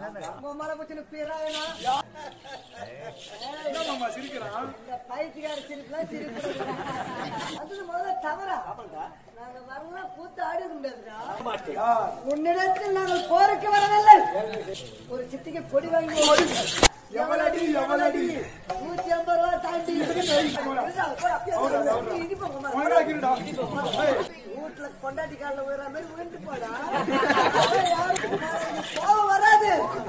உன்னிடத்தில் நாங்கள் போருக்கு வரவில்லை. ஒரு சிட்டிக்கு பொடி வாங்கி 150 ரூபா தாண்டி வீட்டுல கொண்டாட்டி காலில் உயர மாதிரி உயர்ந்து போடா. கோபம் வராது.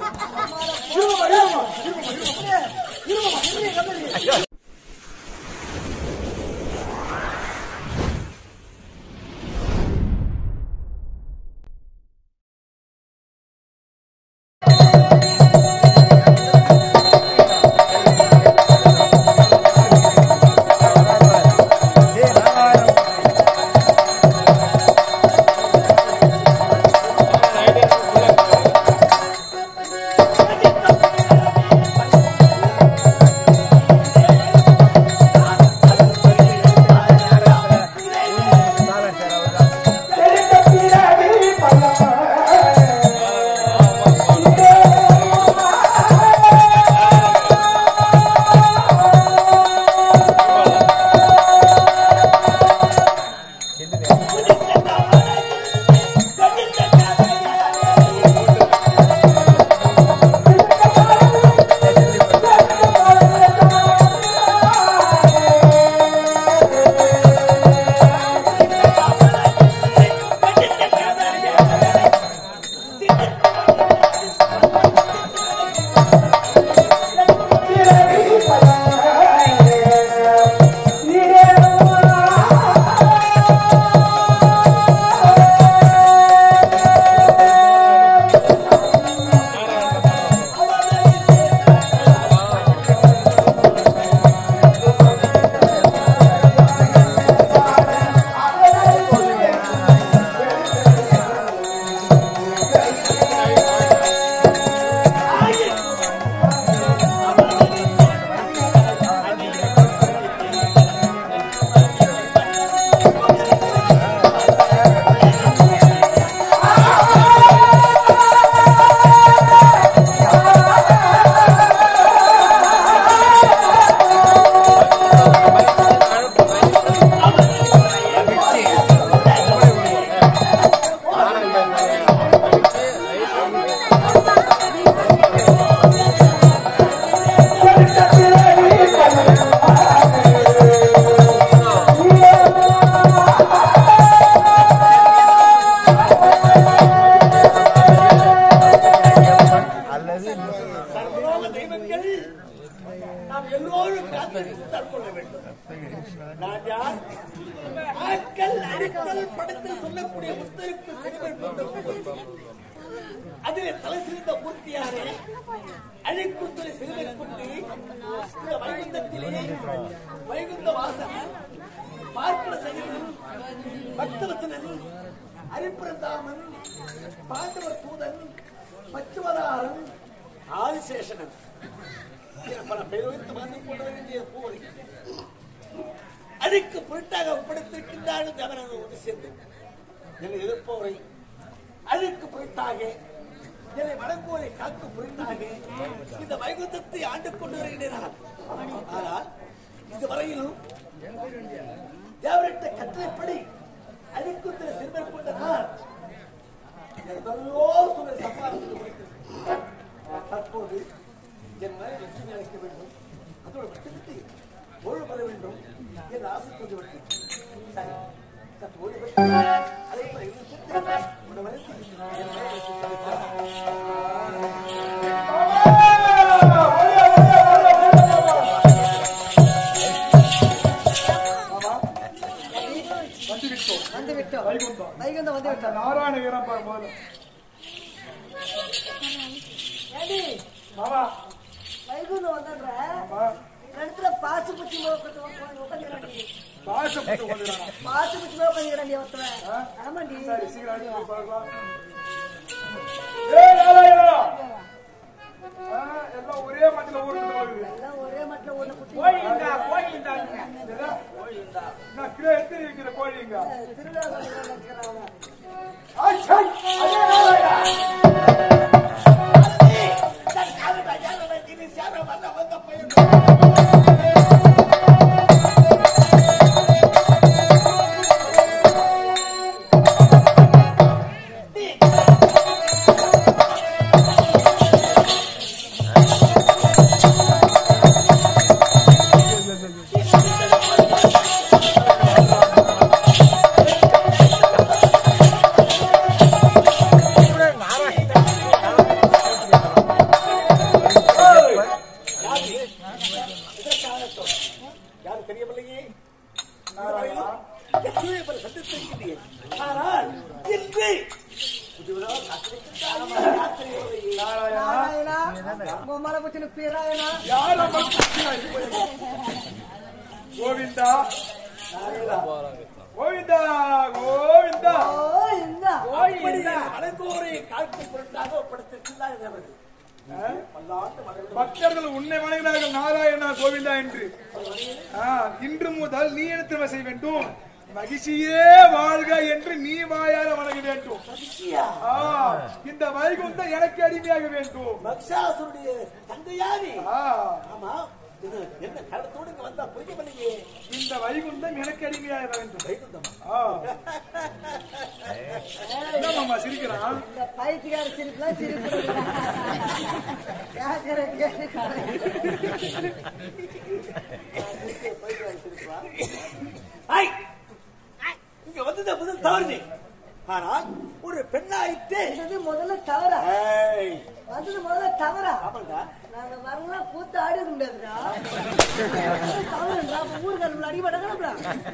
அதிலே தலை சிறந்த மூர்த்தியாரே அழைக்குத்தலை சிறுமை கொண்டு இந்த வைகுந்தத்திலே வைகுந்த வாசன் பார்ப்பன சகிதன் பக்தவசனன் அரிப்பிரந்தாமன் பாண்டவர் தூதன் பச்சுவதாரன் ஆதிசேஷனன் பல பேர் வைத்து வந்து கொண்டு வேண்டிய போரை அழைக்கு பொருட்டாக ஒப்படைத்திருக்கின்றார்கள் தேவனான ஒன்று சேர்ந்து என்னை எதிர்ப்பவரை அழைக்கு பொருட்டாக என்னை வணங்குவதை காக்கும் பொருட்டாக இந்த வைகுந்தத்தை ஆண்டு கொண்டு வருகின்றனர். ஆனால் இதுவரையிலும் தேவரிட்ட கட்டளைப்படி அழைக்குத்திர சிறுமை கொண்ட நான் சம்பாதித்து முடித்தேன். தற்போது என் மனை லட்சுமி அழைக்க வேண்டும், அதோடு மட்டுமின்றி ஓய்வு பெற வேண்டும் என்று ஆசை கொண்டு விட்டேன். சரி, சற்று ஓய்வு பெற்று அழைப்பதை நாராயணகிரம் வைகுண்டம் வந்த இடத்துல பாசு புத்தி ஆமாண்டி எல்லாம் ஒரே மட்டில கிலோ எடுத்து இருக்கிற கோழிங்க திருவிழா நாராயணா பொம்மலை பத்தின பேராயனா யார் அம்மா கோவிந்தா கோவிந்தா கோவிந்தா வடங்கோரை காட்சி பொருட்டாக ஒப்படைத்திருக்கிறார். பக்தர்கள் உன்னை வணங்கினார்கள் நாராயணா கோவிந்தா என்று. இன்று முதல் நீ எடுத்து செய்ய வேண்டும். மகிழ்ச்சியே வாழ்க என்று நீ வாயார வணங்க வேண்டும். இந்த வைகுந்தம் எனக்கு அடிமையாக வேண்டும். மகிஷாசுருடைய தந்தையாரி. ஆமா என்ன கடத்தோடு இங்க வந்தா புரியவில்லையே. இந்த வைகுந்தம் எனக்கு அடிமையாக வேண்டும். வைகுந்தம் என்னம்மா சிரிக்கிறான்? இந்த பைத்தியக்கார சிரிப்புலாம் சிரிப்பு இங்க வந்தது முதல் தவறு. ஆனால் ஒரு பெண்ணாயிட்டு முதல்ல தவறா வந்தது முதல்ல தவறா? ஆமாண்டா. நாங்க வரலாம் கூத்து ஆடி முடியாதுடா. ஊருக்கு அடிபடாங்கடா.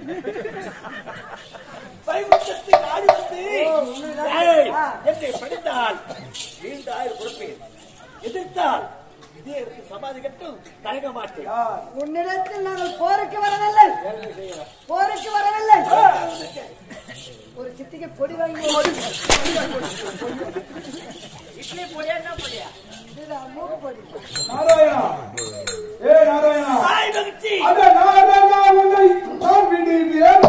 வைகுண்டத்தை ஆடி வந்து என்னை படித்தால் 7,000 கொடுப்பேன். எதிர்த்தால் இதே எடுத்து சமாதி கட்டும் தயங்க மாட்டேன். உன்னிடத்தில் நாங்கள் போருக்கு வரவில்லை. போருக்கு வரவில்லை. ஒரு சிட்டிக்கு பொடி வாங்கி இட்லி பொடியா பொடியா மூக்கு பொடி. நாராயணா ஏ நாராயணா தாய் மகிழ்ச்சி அட நாராயணா உன்னை நான் விடுவேன்.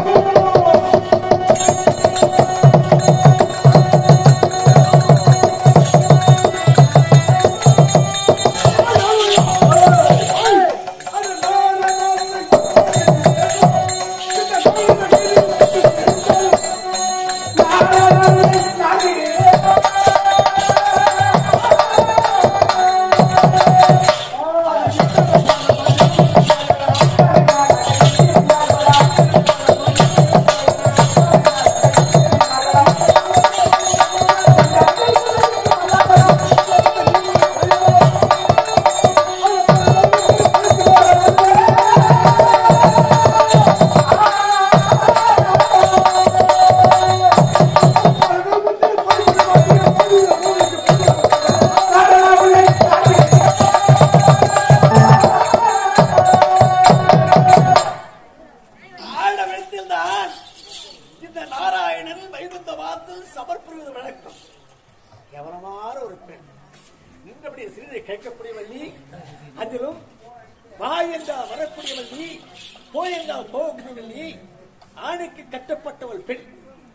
ஆணைக்கு கட்டப்பட்டவள் பெண்.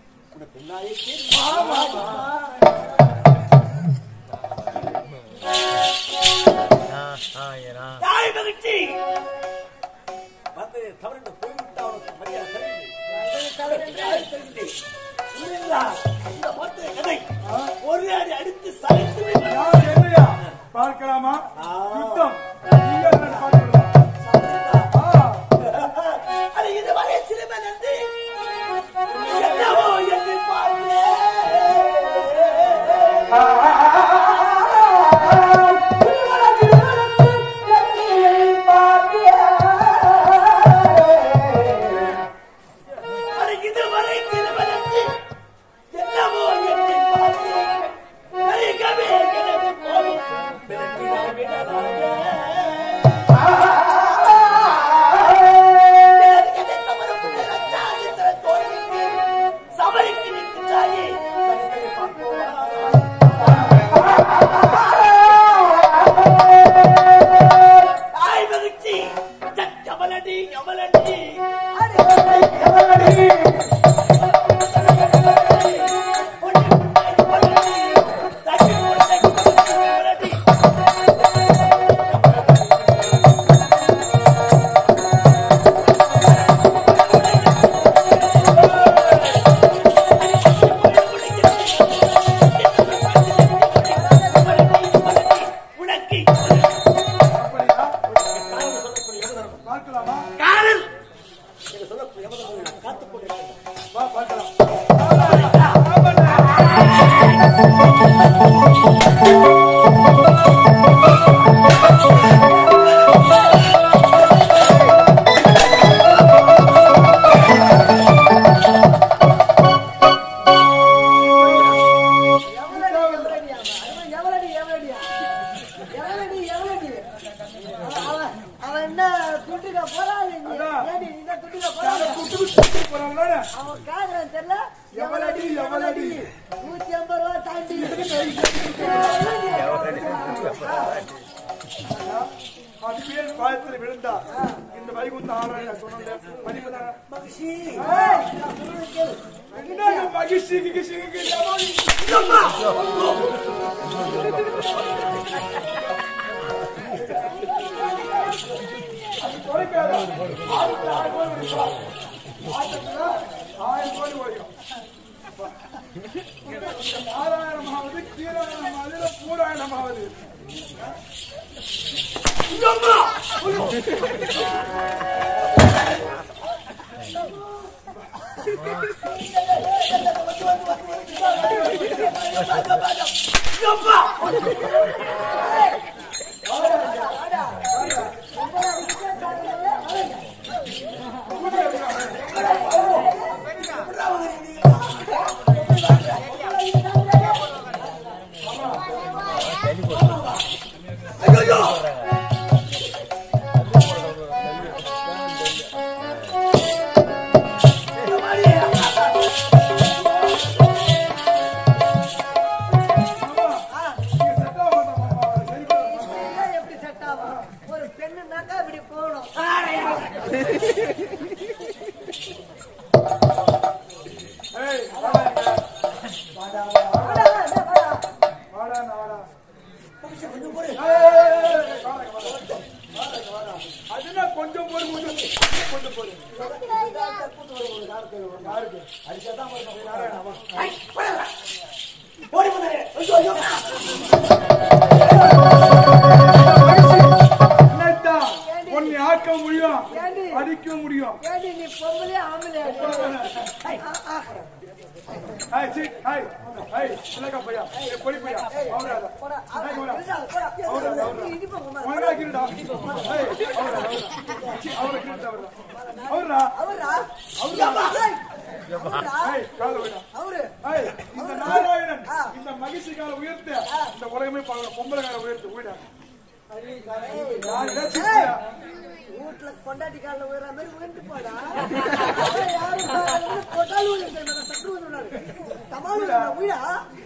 தாய் மகிழ்ச்சி வந்து தவறு போய்விட்டால் மரியாதை கதை ஒரு அடி அடித்து சாய்த்து பார்க்கலாமா? யுத்தம் இதுவரை சிறுவன் என்று என்னவோ என்று பார்த்தேன். இதுவரை சிறுவன் என்று என்னவோ என்று பார்த்தேன். போகும் விடலாக துட்டுக்க போறாங்க ஏடி இந்த துட்டுக்க போறாங்க அவன் காதுறான் தெரியல எவ்வளடி 150 ரூபாய் தாண்டி அது பேர் பாயத்தில் விழுந்தா இந்த வைகுந்த ஆராய சொன்ன மதிப்பதான மகிழ்ச்சி நாராயணமாவது கீராயணமாவது பூராயணமாவது இந்த நாராயணன் இந்த மகிழ்ச்சிக்கால உயர்த்த இந்த உலகமே பொம்பளைக்கார உயர்த்து உயிர வீட்டுல கொண்டாட்டி கால உயர மாதிரி உயர்ந்து போடா யாரும் கொட்டாலும் உயிரா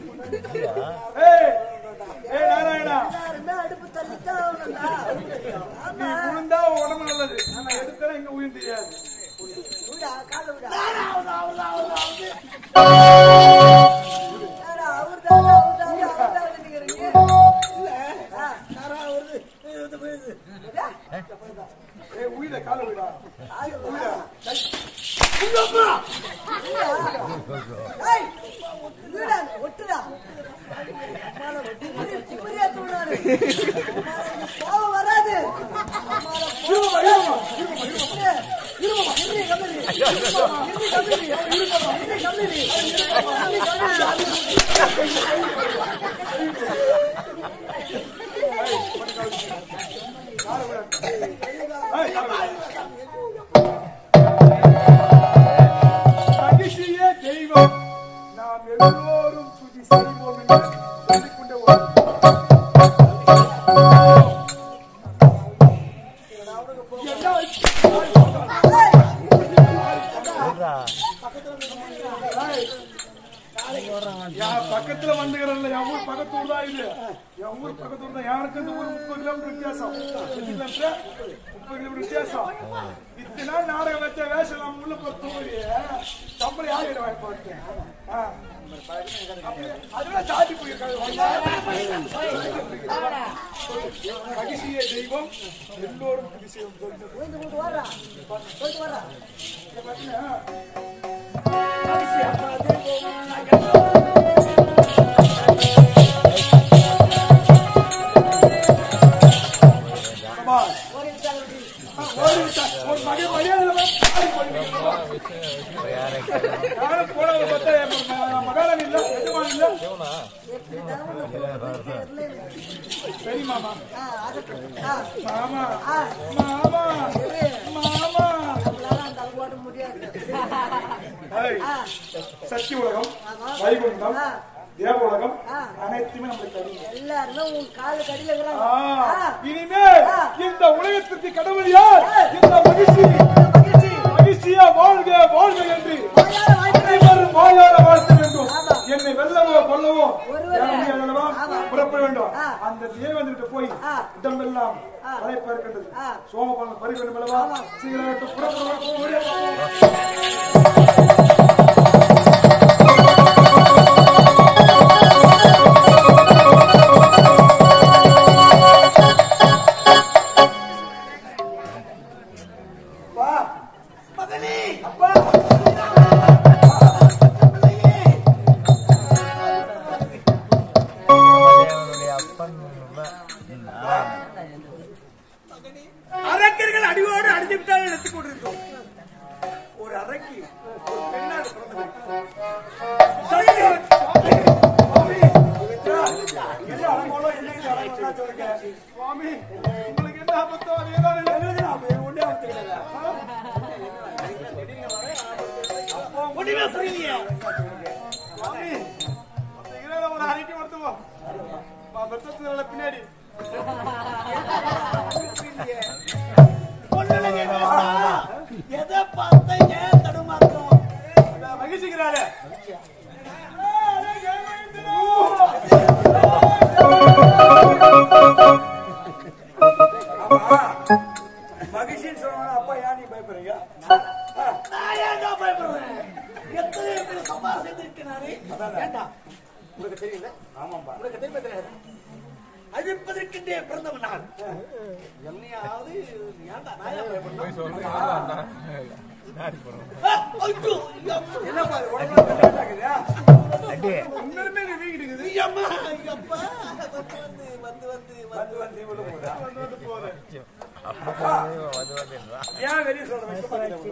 நாராயணா அடுப்பு தள்ளித்தான் நீ விழுந்தா உடம்பு நல்லது ஆனா எடுத்தா இங்க உயிர் தெரியாது விடா கால விடா உயிர கால விடா ஒட்டுடா வராது மகிழ்ச்சியே தெய்வம் நாம் எல்லோரும் துதி செய்வோம் என்று சொல்லிக்கொண்டே பக்கத்துல வந்துக்கிறல்ல என் ஊர் பக்கத்தூர் தான் இது என் ஊர் பக்கத்தூர் தான் யாருக்கு இந்த ஊர் 30 கிலோமீட்டர் வித்தியாசம் 30 கிலோமீட்டர் வித்தியாசம் இத்தனை நாள் நாடகம் வச்ச வேஷம் நம்ம உள்ள போய் தூங்கி சம்பளம் யாரு வாங்கி போட்டேன் அதெல்லாம் சாதி போயிருக்காங்க மகிழ்ச்சியே தெய்வம் எல்லோரும் விஷயம் ஒரு மகை மரியாதை போனவங்க பார்த்தா மகாராணி இல்ல எஜமான் இல்ல சரி மாமா மாமா மாமா மாமா முடியாது சக்தி உலகம் வைகுண்டம் தேவ உலகம் அனைத்துமே நம்மளுக்கு அடிமை. எல்லாருமே உன் காலு கடியில இருக்கிறாங்க. இனிமேல் இந்த உலகத்திற்கு கடவுள் யார்? இந்த மகிழ்ச்சியா வாழ்க வாழ்க என்று அனைவரும் வாயார வாழ்த்த வேண்டும். என்னை வெல்லவோ கொல்லவோ புறப்பட வேண்டும். அந்த தேவன்கிட்ட போய் இடமெல்லாம் அழைப்பா இருக்கின்றது. சோமபாலம் பறி வேண்டும் அல்லவா? சீக்கிரம் அரக்கர்கள் அடியோடு அடிந்துவிட்டால் எடுத்துக் கொண்டிருந்தோம். ஒரு அரக்கி ஒரு பெண்ணாக சுவாமி உங்களுக்கு என்ன ஆபத்தோ ஒன்றுமே சொல்லலையே. சுவாமி ஒரு அறிக்கை வருத்துவோம் பின்னாடி எதை பார்த்த ஏன் தடுமாற்றம்? மகிழ்ச்சிக்கிறாரு மகிழ்ச்சின்னு சொன்னா அப்பா ஏன் நீ பயப்படுறீங்க? நான் ஏன் பயப்படுறேன்? எத்தனை பேர் சம்பா செய்திருக்கிறாரு. உங்களுக்கு தெரியல? ஆமாம்பா. உங்களுக்கு தெரியுமா தெரியாது? அழிப்பதற்கென்றே பிறந்தவன் நான். என்னையாவது ஏன்டா நான் ஏன் பயப்படணும்? என்னப்பா உண்மையுமே வீங்கிட்டு ஏன் வெளியே சொல்றேன்?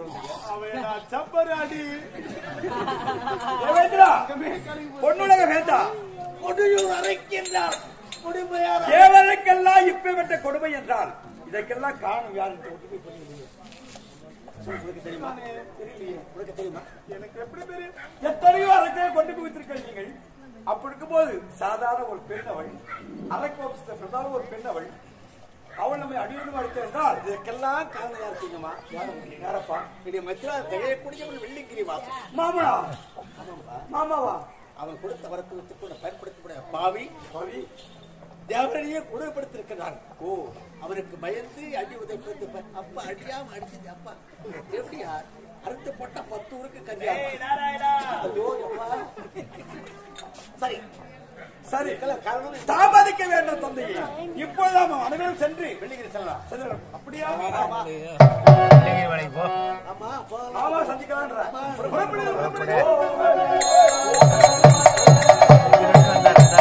பொண்ணுலக வேண்டா கொடுமையூர் அரைக்கின்றார். தேவருக்கெல்லாம் இப்பேற்பட்ட கொடுமை என்றால் இதற்கெல்லாம் காணும் யாரு? உங்களுக்கு தெரியுமா? தெரியலையே. உங்களுக்கு தெரியுமா? எனக்கு எப்படி தெரியும்? எத்தனையோ அரக்கை கொண்டு குவித்திருக்க நீங்கள். அப்படி இருக்கும்போது சாதாரண ஒரு பெண்ணவள், அரக்க வம்சத்தை பிரதான ஒரு பெண்ணவள், அவள் நம்மை அடியோடு அடித்திருந்தால் இதற்கெல்லாம் காரணம் யார் தெரியுமா? யாரப்பா? இடைய மத்தியா திகையக்கூடிய வெள்ளிங்கிரி வாசம் மாமனா. மாமாவா? அவன் கொடுத்த வரத்து கூட பயன்படுத்தக்கூடிய பாவி பாவி தேவரையே கொடுமைப்படுத்திருக்கிறான். ஓ, அவனுக்கு பயந்து அடி உதைப்படுத்த அப்பா அடியாம அடிச்சது அப்பா எப்படியா? அறுத்து போட்டா 10 ஊருக்கு கரியா. சரி சரி, காரணம் தாமதிக்க வேண்டும் தந்தையே. இப்பொழுது அவன் அனைவரும் சென்று வெள்ளிங்கிரி செல்லலாம். அப்படியா? ஆமா, சந்திக்கலாம்.